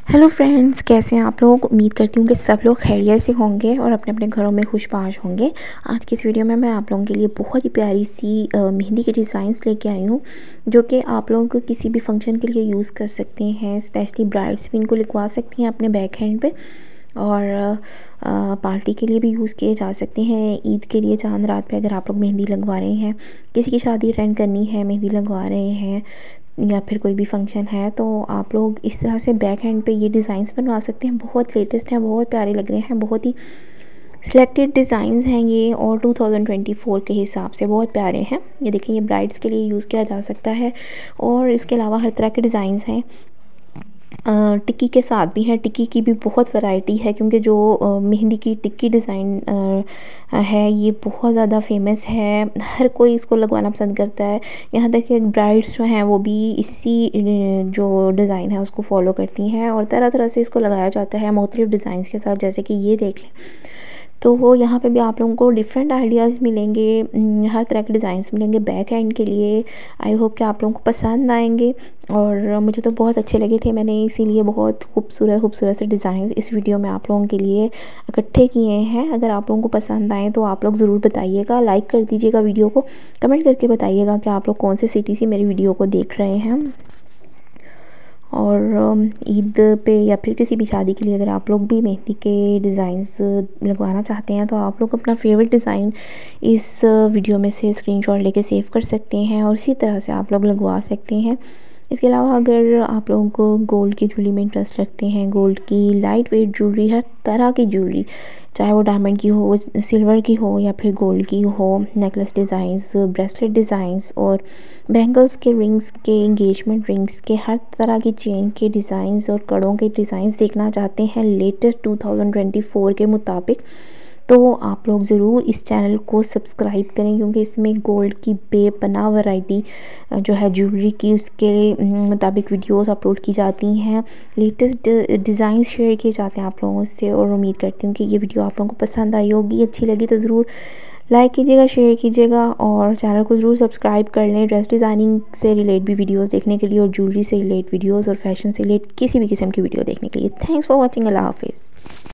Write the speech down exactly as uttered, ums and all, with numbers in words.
Hello friends, कैसे हैं आप लोग। उम्मीद करती हूँ कि सब लोग खैरियत से होंगे और अपने अपने घरों में खुशबाश होंगे। आज की इस वीडियो में मैं आप लोगों के लिए बहुत ही प्यारी सी अ, मेहंदी के डिज़ाइंस लेके आई हूँ, जो कि आप लोग किसी भी फंक्शन के लिए यूज़ कर सकते हैं। स्पेशली ब्राइड्स भी इनको लिखवा सकती हैं अपने बैक हैंड पे, और आ, पार्टी के लिए भी यूज़ किए जा सकते हैं। ईद के लिए, चांद रात पे अगर आप लोग मेहंदी लगवा रहे हैं, किसी की शादी अटेंड करनी है, मेहंदी लगवा रहे हैं, या फिर कोई भी फंक्शन है, तो आप लोग इस तरह से बैक हैंड पे ये डिज़ाइंस बनवा सकते हैं। बहुत लेटेस्ट हैं, बहुत प्यारे लग रहे हैं, बहुत ही सिलेक्टेड डिज़ाइंस हैं ये, और टू थाउजेंड ट्वेंटी फोर के हिसाब से बहुत प्यारे हैं। ये देखिए, ये ब्राइड्स के लिए यूज़ किया जा सकता है। और इसके अलावा हर तरह के डिज़ाइंस हैं। टिक्की के साथ भी है। टिक्की की भी बहुत वैरायटी है, क्योंकि जो मेहंदी की टिक्की डिज़ाइन है ये बहुत ज़्यादा फेमस है। हर कोई इसको लगवाना पसंद करता है। यहाँ तक कि ब्राइड्स जो हैं वो भी इसी जो डिज़ाइन है उसको फॉलो करती हैं, और तरह तरह से इसको लगाया जाता है मुख्तलिफ़ डिज़ाइंस के साथ। जैसे कि ये देख लें, तो वो यहाँ पे भी आप लोगों को डिफरेंट आइडियाज़ मिलेंगे, हर तरह के डिज़ाइंस मिलेंगे बैक हैंड के लिए। आई होप कि आप लोगों को पसंद आएंगे, और मुझे तो बहुत अच्छे लगे थे। मैंने इसीलिए बहुत खूबसूरत खूबसूरत से डिज़ाइंस इस वीडियो में आप लोगों के लिए इकट्ठे किए हैं। अगर आप लोगों को पसंद आए तो आप लोग ज़रूर बताइएगा, लाइक कर दीजिएगा वीडियो को, कमेंट करके बताइएगा कि आप लोग कौन से सिटी से मेरी वीडियो को देख रहे हैं। और ईद पे या फिर किसी भी शादी के लिए अगर आप लोग भी मेहंदी के डिज़ाइंस लगवाना चाहते हैं, तो आप लोग अपना फेवरेट डिज़ाइन इस वीडियो में से स्क्रीनशॉट लेके सेव कर सकते हैं, और इसी तरह से आप लोग लगवा सकते हैं। इसके अलावा अगर आप लोगों को गोल्ड की ज्वेलरी में इंटरेस्ट रखते हैं, गोल्ड की लाइट वेट ज्वेलरी, हर तरह की ज्वेलरी, चाहे वो डायमंड की हो, सिल्वर की हो, या फिर गोल्ड की हो, नेकलेस डिज़ाइंस, ब्रेसलेट डिज़ाइंस, और बैंगल्स के, रिंग्स के, एंगेजमेंट रिंग्स के, हर तरह की चेन के डिज़ाइंस और कड़ों के डिज़ाइंस देखना चाहते हैं latest two thousand twenty four के मुताबिक, तो आप लोग ज़रूर इस चैनल को सब्सक्राइब करें, क्योंकि इसमें गोल्ड की बेपनाह वैरायटी जो है ज्वेलरी की, उसके मुताबिक वीडियोस अपलोड की जाती हैं। लेटेस्ट डिज़ाइन शेयर किए जाते हैं आप लोगों से, और उम्मीद करती हूँ कि ये वीडियो आप लोगों को पसंद आई होगी। अच्छी लगी तो ज़रूर लाइक कीजिएगा, शेयर कीजिएगा, और चैनल को ज़रूर सब्सक्राइब कर लें ड्रेस डिज़ाइनिंग से रिलेट भी वीडियोस देखने के लिए, और ज्वेलरी से रिलेट वीडियोस, और फैशन से रिलेट किसी भी किस्म की वीडियो देखने के लिए। Thanks for watching. अल्लाह हाफिज़।